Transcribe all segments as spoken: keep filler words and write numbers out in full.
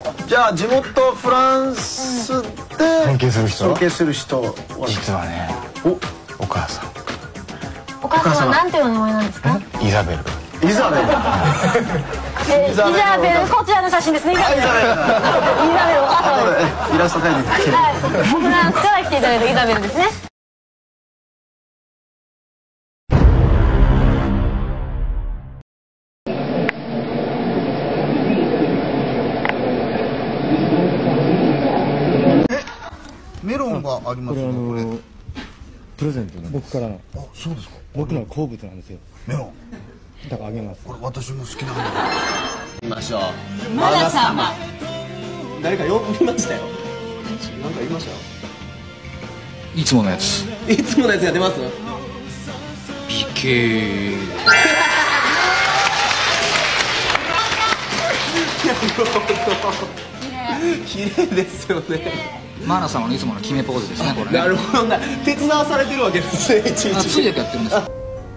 じゃあ地元フランスで尊敬する人尊敬する人は実はね、お母さん。 お母さんはなんていうお名前なんですか？ イザベル。 イザベル。 イザベル、こちらの写真ですね。イザベル。イザベルお母様です。 イラスト描いていただける。 はい。フランスから来ていただいたイザベルですね。 メロンがありますね。これプレゼントなんです。僕からの。 あ、そうですか。 僕の好物なんですよ。 メロン。 だからあげます。 これ私も好きなんで。 見ましょう。 マナ様。 誰か呼びましたよ。なんか言いましたよ。 いつものやつ。 いつものやつやってます？ 美形。 綺麗ですよね。 マナ様のいつもの決めポーズですね、これね。 なるほどな。手伝わされてるわけですね。いちいち。 あ、通訳やってるんですよ。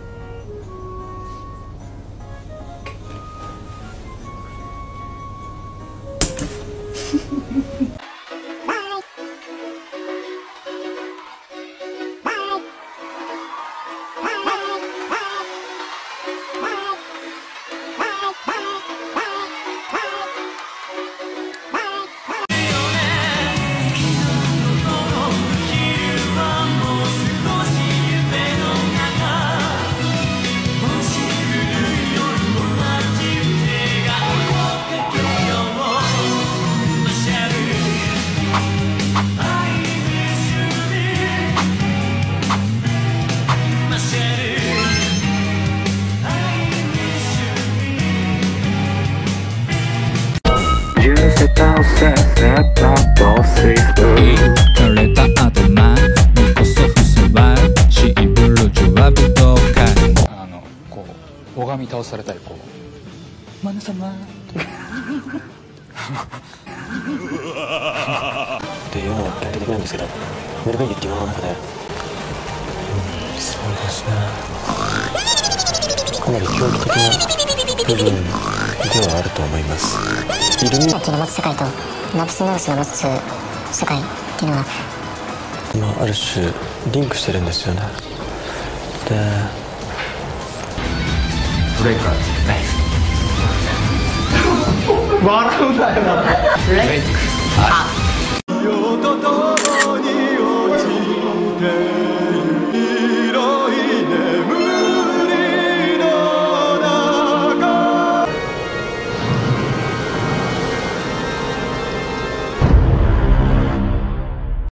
疲れた頭にこそふさわしいブルジョワ武道会。 あの、こう、拝み倒されたい、こう。マナ様。 っていうのは具体的なんですけど、メルベリーっていうのの中で、うん、そうですね。かなり狂気的な部分ではあると思います。イルミナティの持つ世界とナプスナウスの持つ世界っていうのは、まあ、ある種リンクしてるんですよね。で、 ブレイカーズナイフ。 笑うなよ。 ブレイク。